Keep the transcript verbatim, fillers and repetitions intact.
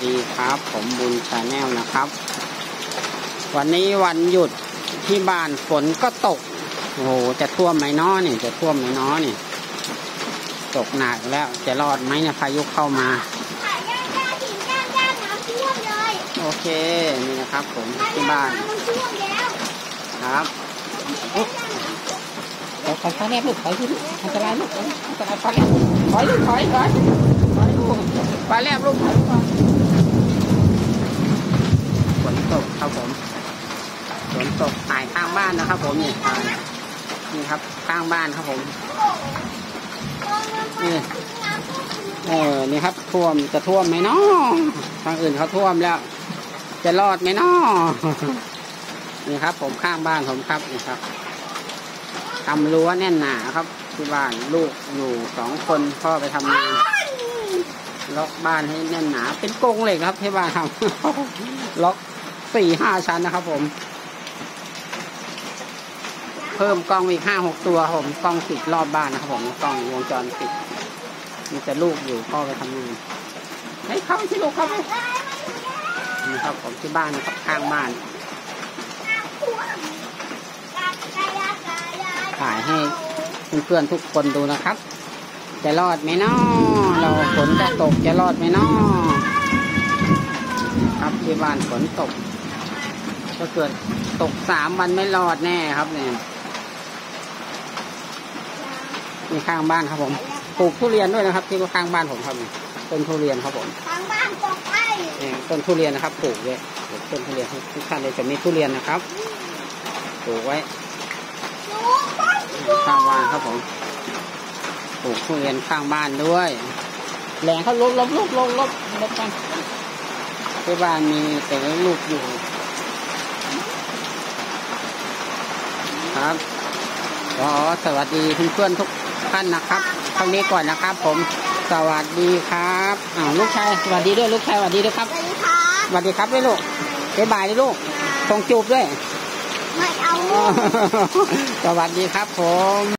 ดีครับผมบุญชาแนลนะครับวันนี้วันหยุดที่บ้านฝนก็ตกโอ้โหจะท่วมไหมน้อนี่จะท่วมไหมน้อนี่ตกหนักแล้วจะรอดไหมเนี่ยพายุเข้ามาโอเคนี่นะครับผมที่บ้านครับถอยถอยแนบลูกถอยลูกอันตรายลูกอันตรายถอยถอยลูกถอยถอยถอยลูกไปแนบลูกถอยลูกฝนตกครับผมฝนตกถ่ายข้างบ้านนะครับผมนี่นี่ครับข้างบ้านครับผมนี่เออนี่ครับท่วมจะท่วมไหมเนาะทางอื่นเขาท่วมแล้วจะรอดไหมเนาะนี่ครับผมข้างบ้านผมครับนี่ครับทำรั้วแน่นหนาครับที่บ้านลูกอยู่สองคนพ่อไปทำงานล็อกบ้านให้แน่นหนาเป็นกรงเหล็กครับที่บ้านทำล็อกสี่ห้าชั้นนะครับผมเพิ่มกล้องอีกห้าหกตัวผมกล้องติดรอบบ้านนะครับผมกล้องวงจรปิดมีแต่ลูกอยู่พ่อไปทำงานให้เข้าที่ลูกเข้านี่ครับผมที่บ้านนะครับข้างบ้านถ่ายให้เพื่อนๆทุกคนดูนะครับจะรอดไหมน้อเราฝนจะตกจะรอดไหมน้อครับที่บ้านฝนตกถ้าเกิดตกสามวันไม่รอดแน่ครับเนี่ยนี่ข้างบ้านครับผมปลูกทุเรียนด้วยนะครับที่ข้างบ้านผมครับต้นทุเรียนครับผมข้างบ้านปลูกไว้ต้นทุเรียนนะครับปลูกเลยต้นทุเรียนทุกท่านเลยจะมีทุเรียนนะครับปลูกไว้ข้างบ้านครับผมปลูกทุเรียนข้างบ้านด้วยแหล่งเขาลบลบลบลบลบลบกันที่บ้านมีแต่ลูกอยู่ครับขอสวัสดีเพื่อนๆทุกท่านนะครับเท่านี้ก่อนนะครับผมสวัสดีครับอ้าวลูกชายสวัสดีด้วยลูกชายสวัสดีด้วยครับสวัสดีครับสวัสดีครับด้วยลูกบ๊ายบายด้วยลูกส่งจูบด้วยไม่เอาสวัสดีครับผม